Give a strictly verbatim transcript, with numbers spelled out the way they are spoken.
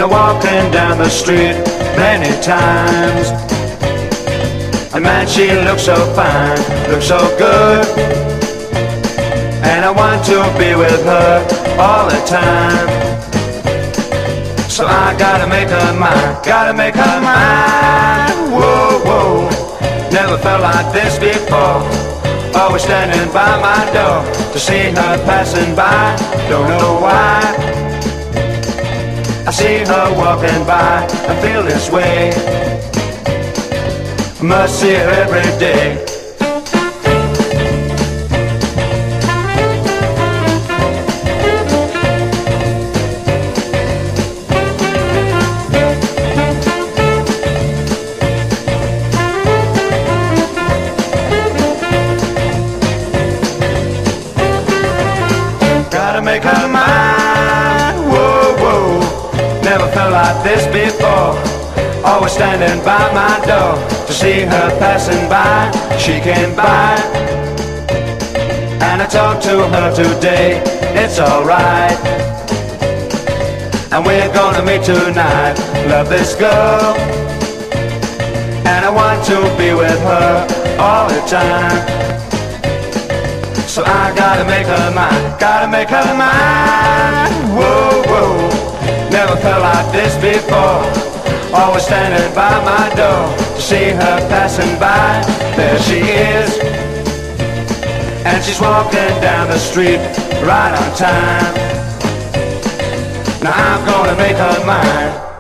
her walking down the street many times. And man, she looks so fine, looks so good, and I want to be with her all the time. So I gotta make her mine, gotta make her mine. Whoa, whoa, never felt like this before. Always standing by my door to see her passing by. Don't know why I see her walking by and feel this way. Must see her every day. Gotta make her mine. Whoa, whoa, never felt like this before. Always standing by my door to see her passing by. She came by and I talked to her today. It's alright, and we're gonna meet tonight. Love this girl, and I want to be with her all the time. So I gotta make her mine, gotta make her mine. Whoa, whoa, never felt like this before. Always standing by my door to see her passing by. There she is, and she's walking down the street right on time. Now I'm gonna make her mine.